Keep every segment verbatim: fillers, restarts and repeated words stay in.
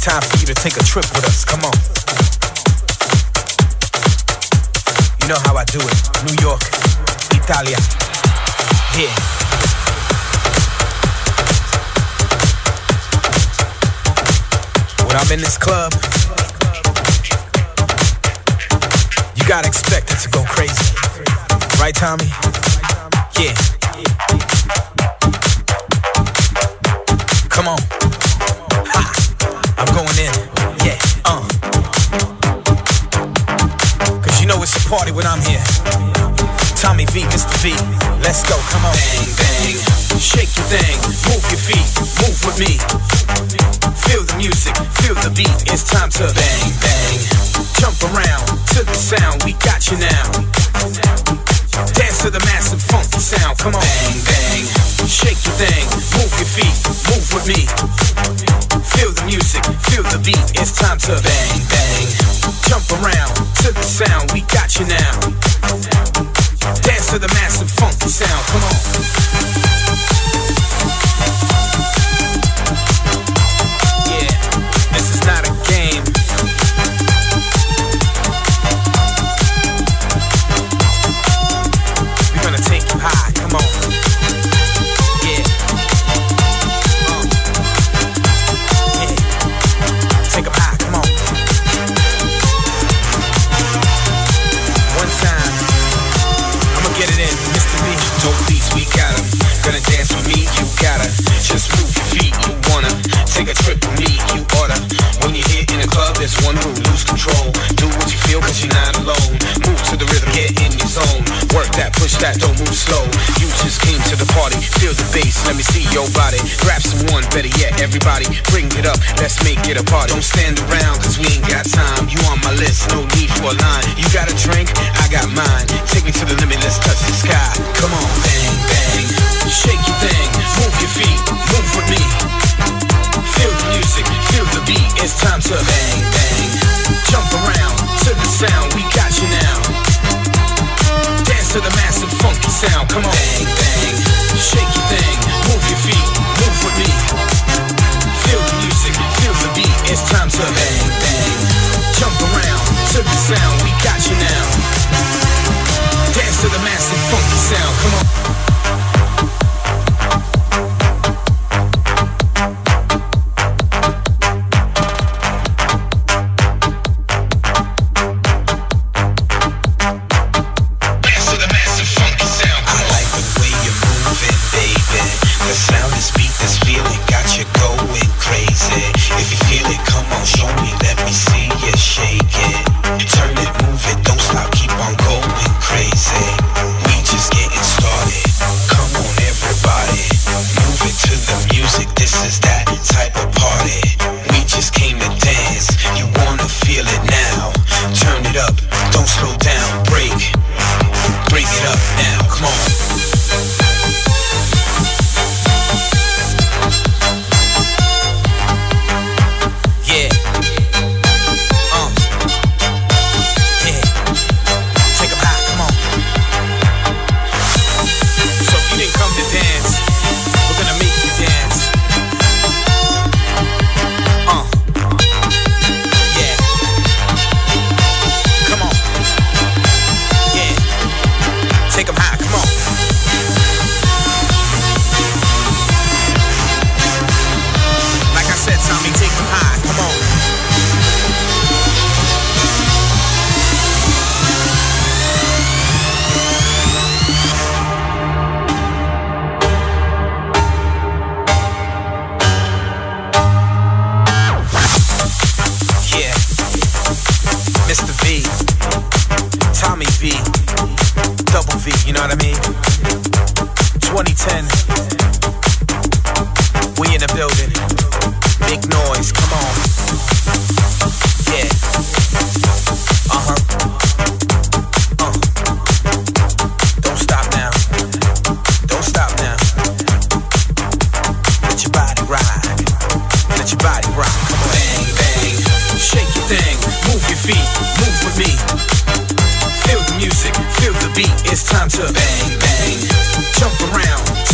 Time for you to take a trip with us, come on. You know how I do it. New York, Italia, yeah. When I'm in this club, you gotta expect it to go crazy. Right, Tommy? Yeah. Come on. Ha. I'm going in. Yeah. Uh. Cause you know it's a party when I'm here. Tommy V, Mister V. Let's go. Come on. Bang, bang. Shake your thing. Move your feet. Move with me. Feel the music. Feel the beat. It's time to bang, bang. Jump around to the sound. We got you now. Dance to the massive funky sound. Come on. Bang, bang. Shake your thing. Move your feet. Move with me. Feel the music. Feel the beat. It's time to bang, bang. Jump around to the sound. We got you now. Dance to the massive funky sound. Come on. Yeah. This is not a game. We're gonna take you high. Come on. Yeah. Uh. Yeah. Take them high. Come on. One time. I'ma get it in. Mister V. Dope beats, we got 'em. Gonna dance with me, you gotta just move your feet. You wanna take a trip with me, you oughta. When you're here in the club, there's one rule, lose control. Do what you feel, cause you're not alone. Move to the rhythm, get in your zone. Work that, push that, don't move slow. You just came to the party, feel the bass, let me see your body. Grab someone, better yet, everybody, bring it up, let's make it a party. Don't stand around, cause we ain't got time. You on my list, no need for a line. You got a drink, I got mine. Take me to the limit, let's touch the sky. Come on, bang, bang. Shake your thing, move your feet, move with me. Feel the music, feel the beat, it's time to bang, bang. Jump around to the sound, we got you now. Dance to the massive funky sound, come on. Bang, bang. Shake your thing, move your feet, move with me. Feel the music, feel the beat, it's time to bang, bang. Jump around to the sound, we got you now. Dance to the massive funky sound, come on.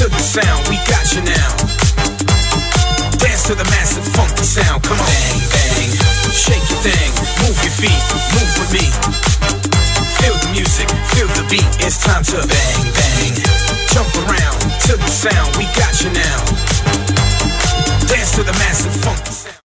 sound, we got you now. Dance to the massive funky sound, come on. Bang, bang. feet, move with me. Feel the music, feel the beat, it's time to bang, bang. Jump around to the sound.